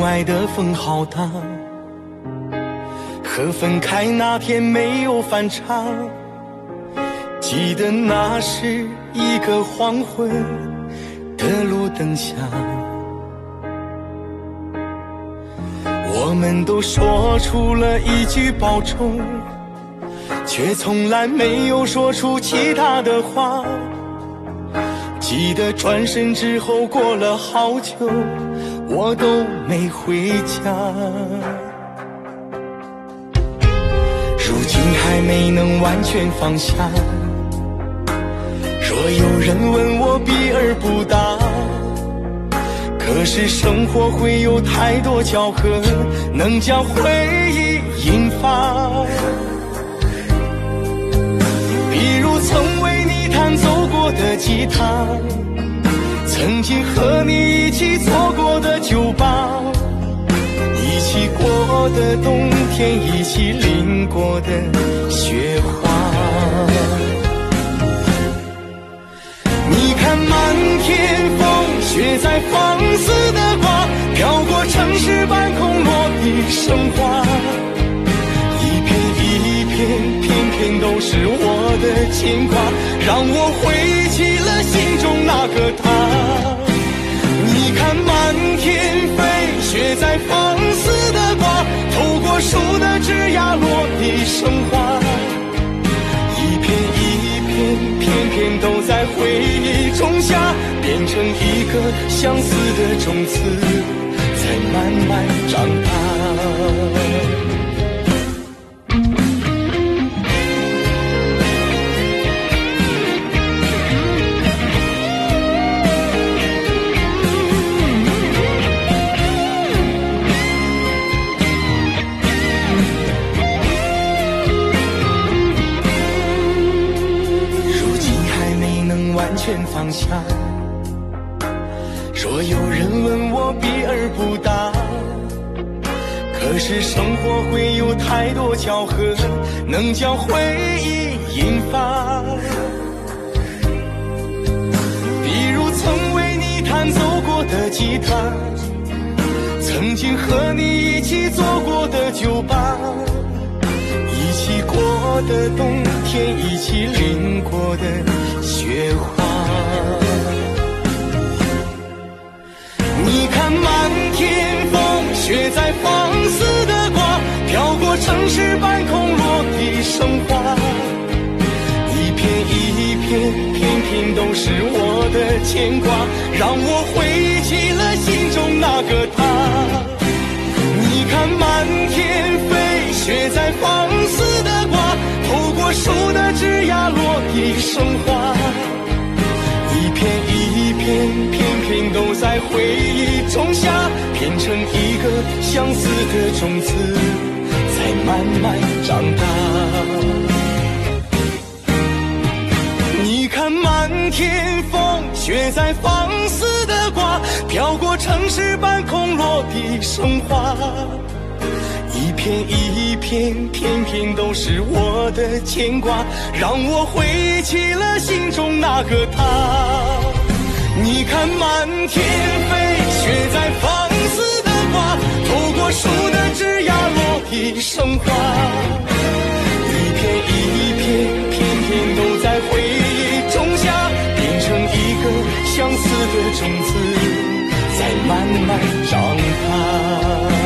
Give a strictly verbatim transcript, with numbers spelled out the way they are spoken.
爱的风好大，和分开那天没有反差。记得那是一个黄昏的路灯下，我们都说出了一句保重，却从来没有说出其他的话。记得转身之后过了好久，我都没回家。如今还没能完全放下，若有人问我避而不答，可是生活会有太多巧合，能将回忆引发。比如曾为你弹奏过的吉他，曾经和你一起坐过的酒吧，一起过的冬天，一起淋过的雪花。你看满天风雪在放肆的刮，飘过城市半空落地生花，一片一片片片都是我的牵挂，让我回起了心中那个他。你看满天飞雪在放肆的刮，透过树的枝桠落地生花，一片一片片片都在回忆种下，变成一个相似的种子，才慢慢长大。放下，若有人问我避而不答，可是生活会有太多巧合，能将回忆引发。比如曾为你弹奏过的吉他，曾经和你一起坐过的酒吧，一起过的冬天，一起淋过的雪花。你看满天风雪在放肆的刮，飘过城市半空落地生花，一片一片片片都是我的牵挂，让我回起了心中那个他。你看满天飞雪在放肆的刮，透过树的枝桠落地生花，一片一片片片都在回忆种下，变成一个相似的种子，才慢慢长大。你看满天风雪在放肆的刮，飘过城市半空落地生花，一片一片片片都是我的牵挂，让我回起了心中那个他。你看满天飞雪在放肆的刮，透过树的枝桠落地生花，一片一片片片都在回忆种下，变成一个相似的种子，在慢慢长大。